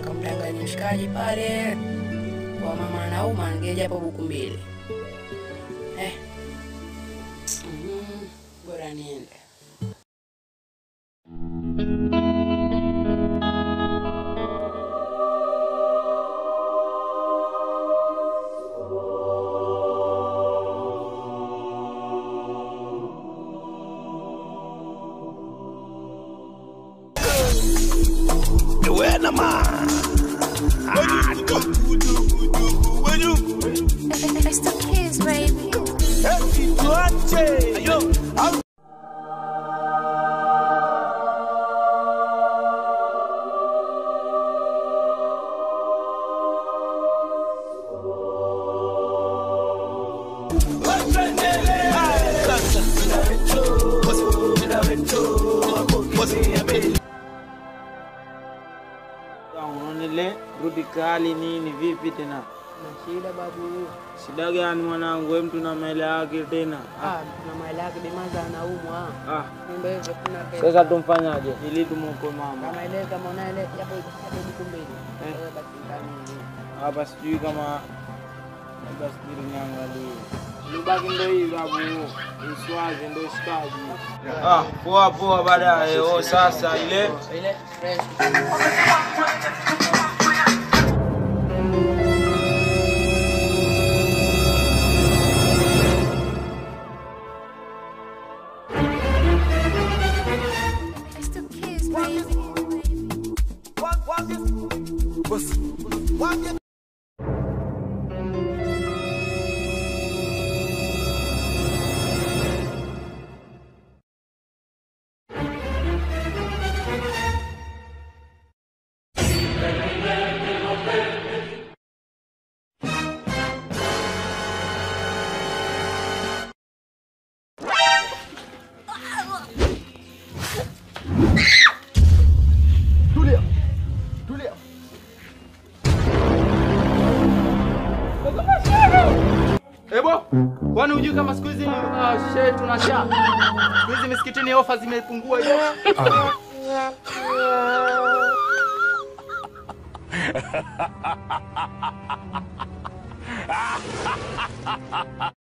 Kamdanganya mshikaji pale kwa mama nauma angeja hapo buku mbili. Bora niende. It's the kids, baby. Unaonele rudi kali nini vipi tena? Na shida babu. Shida gani mwanangu? Wewe mtu na maele yake tena. Na maele yake bimaza anaumwa. Ndio hivyo kuna pesa. Sasa tumfanyaje? Ili tumuokoe mama. Kama ile kama unaele hapo buku mbili. Basi ndani. Hapa sijui kama basi niangalie. Nibaki ndio hii babu. Iswaze ndio shikaji. Poa poa baadaye. Sasa ile fresh. It's the kids, baby. Ebo, kwani hujui kama siku hizi tunasha? Siku hizi misikitini ofa zimepungua hiyo.